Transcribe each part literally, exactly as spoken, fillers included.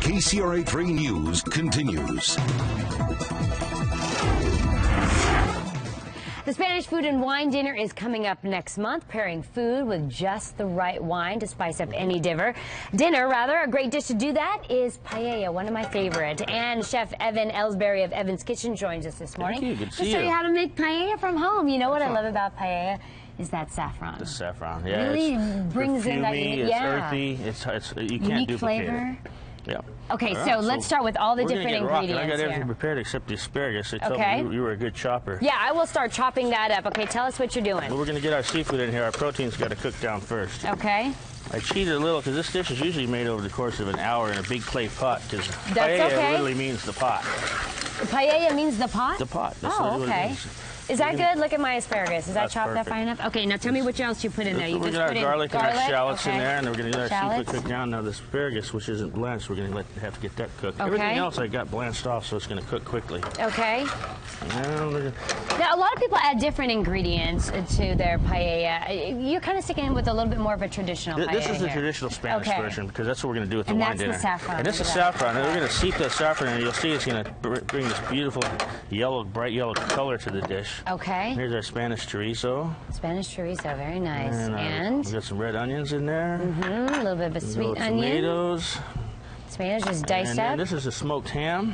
K C R A three News continues. The Spanish Food and Wine Dinner is coming up next month, pairing food with just the right wine to spice up any dinner. Dinner, rather. A great dish to do that is paella, one of my favorite. And Chef Evan Elsberry of Evan's Kitchen joins us this morning. Thank you. Good to see to show you. you how to make paella from home. You know what I love about paella is that saffron. The saffron, yeah. Really it's brings in that perfumey, unique, it's yeah. earthy. It's, it's you can't unique duplicate flavor. it. Yeah. Okay, All so right, let's so start with all the we're different gonna get rocking. ingredients I got everything here. prepared except the asparagus. They told Okay. me you, you were a good chopper. Yeah, I will start chopping that up. Okay, tell us what you're doing. Well, we're going to get our seafood in here. Our protein's got to cook down first. Okay. I cheated a little because this dish is usually made over the course of an hour in a big clay pot because That's paella okay. literally means the pot. Paella means the pot? The pot. That's oh, what okay. it is. Is that good? Look at my asparagus. Is that That's chopped that perfect. fine enough? Okay, now tell me what else you put in there. You we're just going to put have in garlic, garlic and our shallots okay. in there, and then we're going to get our Shallots. seafood cooked down. Now, the asparagus, which isn't blanched, we're going to let, have to get that cooked. Okay. Everything else I got blanched off, so it's going to cook quickly. Okay. Now, we're gonna, Now, a lot of people add different ingredients to their paella. You're kind of sticking with a little bit more of a traditional th paella this is the here. traditional Spanish okay. version because that's what we're going to do with the And wine that's the dinner. saffron. And this is Look at that. saffron. And we're going to seep that saffron in, and you'll see it's going to bring this beautiful yellow, bright yellow color to the dish. Okay. Here's our Spanish chorizo. Spanish chorizo, very nice. And, uh, And we got some red onions in there. mm-hmm, a little bit of a sweet Little onion. tomatoes. Tomatoes just diced and up. then this is a smoked ham,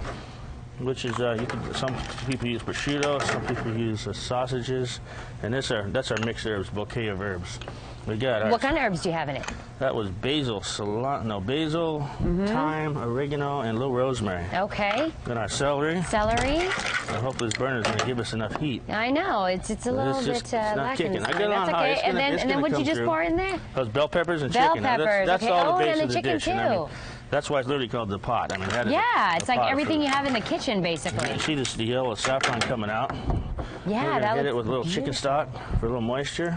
which is uh, you can, some people use prosciutto, some people use uh, sausages, and this are that's our mixed herbs, bouquet of herbs. We got our, What kind of herbs do you have in it? That was basil, cilantro, no basil, mm-hmm. thyme, oregano, and a little rosemary. Okay. Then our celery. Celery. I hope this burner's going to give us enough heat. I know it's it's a little It's just, bit uh, it's not lacking. kicking. I this got it morning. on That's high. okay. It's and gonna- then it's and then gonna what'd you come just through. pour in there? Those bell peppers and Bell chicken. Now, peppers, That's, that's okay. all Oh, the base and of the the chicken dish. And I mean, too. that's why it's literally called the pot. I mean, that is Yeah, a, it's a like pot everything for, you have in the kitchen, basically. You see this, the yellow saffron coming out. Yeah, We're that gonna hit looks it with a little beautiful. chicken stock for a little moisture.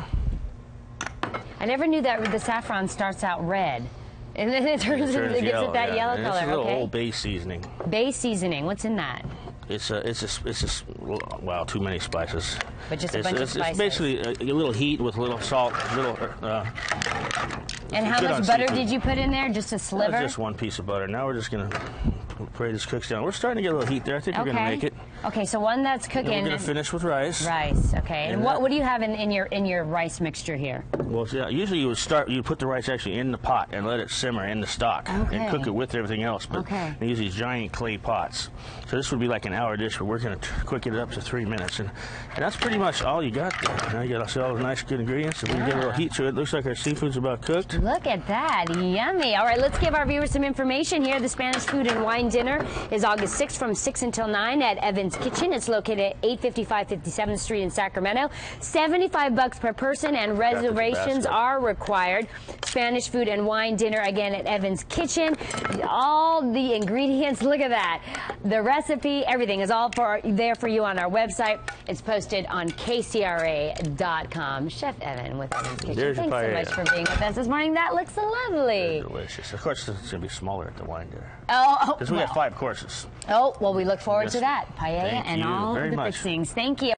I never knew that the saffron starts out red. And then it turns, It turns it gives yellow, it that yeah. yellow and color. It's a little Okay. old base seasoning. Bay seasoning. What's in that? It's a, it's a, it's a, wow, too many spices. But just a it's, bunch it's, of spices. It's basically a, a little heat with a little salt, little. Uh, And how good much on butter seafood. did you put in there? Just a sliver? Just one piece of butter. Now we're just gonna pray this cooks down. We're starting to get a little heat there. I think okay. we're gonna make it. Okay, so one that's cooking. And we're gonna finish with rice. Rice. Okay. And, And what that- what do you have in, in your in your rice mixture here? Well, yeah, usually you would start, you put the rice actually in the pot and let it simmer in the stock Okay. and cook it with everything else. But Okay. they use these giant clay pots. So this would be like an hour dish, but we're going to quicken it up to three minutes. And, and that's pretty much all you got there. Now you got to see all the nice, good ingredients. If we can get a little heat to it, looks like our seafood's about cooked. Look at that. Yummy. All right, let's give our viewers some information here. The Spanish Food and Wine Dinner is August sixth from six until nine at Evan's Kitchen. It's located at eight fifty-five fifty-seventh Street in Sacramento. seventy-five bucks per person, and reservations basket. are required. Spanish Food and Wine Dinner, again, at Evan's Kitchen. All the ingredients, look at that. The recipe, everything is all for there for you on our website. It's posted on K C R A dot com. Chef Evan with Evan's Kitchen. There's your Thanks so paella. much for being with us this morning. That looks lovely. Delicious. Of course, it's going to be smaller at the wine dinner. Oh, oh, Because we well. got five courses. Oh, well, we look forward Yes. to that. Paella Thank and you all very the much. fixings. Thank you.